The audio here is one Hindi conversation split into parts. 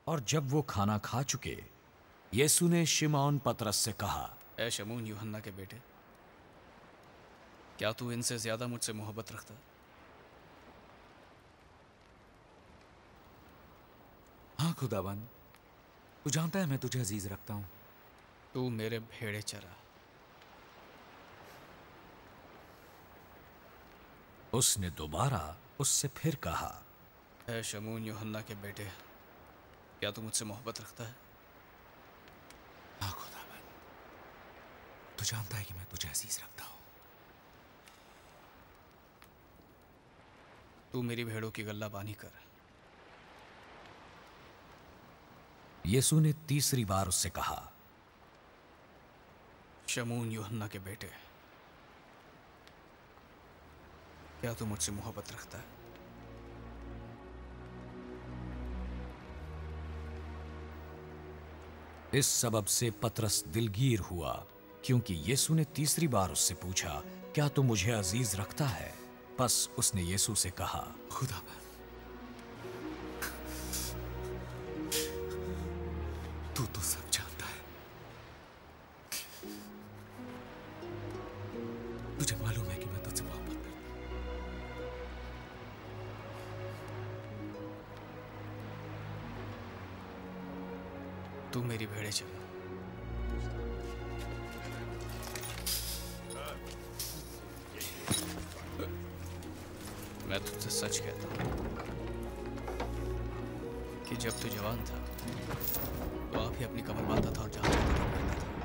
और जब वो खाना खा चुके, यीशु ने शिमोन पतरस से कहा, ऐ शमून यूहन्ना के बेटे, क्या तू इनसे ज्यादा मुझसे मोहब्बत रखता है? हाँ खुदावन, तू जानता है मैं तुझे अजीज रखता हूं। तू मेरे भेड़े चरा। उसने दोबारा उससे फिर कहा, ऐ शमून यूहन्ना के बेटे, क्या तू मुझसे मोहब्बत रखता है? हाँ खुदावन, तू जानता है कि मैं तुझे अजीज रखता हूं। तू मेरी भेड़ों की गल्लाबानी कर। यीशु ने तीसरी बार उससे कहा, शमून यूहन्ना के बेटे, क्या तू मुझसे मोहब्बत रखता है? इस सबब से पतरस दिलगीर हुआ, क्योंकि यीशु ने तीसरी बार उससे पूछा, क्या तू मुझे अजीज रखता है? बस उसने यीशु से कहा, खुदावन, तू तो सब जानता है। तुझे मालूम है कि मैं तुझसे मोहब्बत करता हूं। तू मेरी भेड़े चरा। मैं तुझसे सच कहता हूं कि जब तू जवान था तो आप ही अपनी कमर बांधता था और जहां जाता था करता था,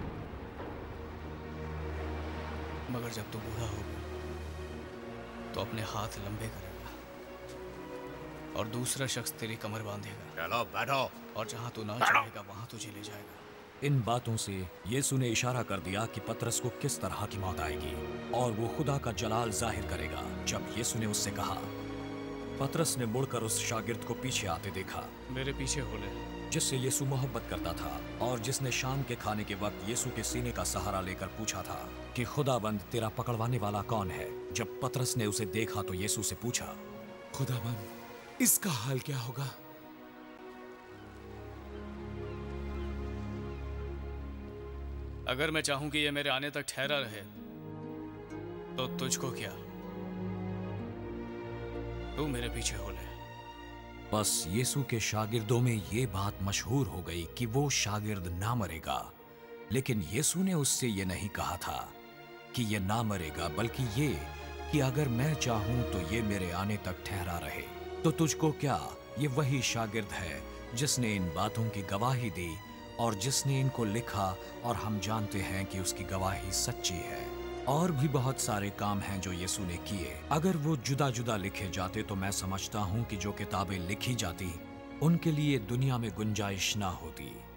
मगर जब तू बूढ़ा होगा तो अपने हाथ लंबे करेगा और दूसरा शख्स तेरी कमर बांधेगा। चलो बैठो। और जहां तू ना चाहेगा वहां तुझे ले जाएगा। इन बातों से यीशु ने इशारा कर दिया कि पतरस को किस तरह की मौत आएगी और वो खुदा का जलाल जाहिर करेगा। जब यीशु ने उससे कहा, पतरस ने मुड़कर उस शागिर्द को पीछे आते देखा, मेरे पीछे हो ले, जिससे यीशु मोहब्बत करता था और जिसने शाम के खाने के वक्त यीशु के सीने का सहारा लेकर पूछा था कि खुदाबंद, तेरा पकड़वाने वाला कौन है? जब पतरस ने उसे देखा तो यीशु से पूछा, खुदावन, इसका हाल क्या होगा? अगर मैं चाहूं कि ये मेरे आने तक ठहरा रहे तो तुझको क्या, तू मेरे पीछे हो ले। बस यीशु के शागिर्दों में ये बात मशहूर हो गई कि वो शागिर्द ना मरेगा। लेकिन यीशु ने उससे ये नहीं कहा था कि ये ना मरेगा, बल्कि ये कि अगर मैं चाहूं तो ये मेरे आने तक ठहरा रहे। तो तुझको क्या, ये वही शागिर्द है जिसने इन बातों की गवाही दी और जिसने इनको लिखा, और हम जानते हैं कि उसकी गवाही सच्ची है। और भी बहुत सारे काम हैं जो यीशु ने किए। अगर वो जुदा जुदा लिखे जाते तो मैं समझता हूं कि जो किताबें लिखी जाती उनके लिए दुनिया में गुंजाइश ना होती।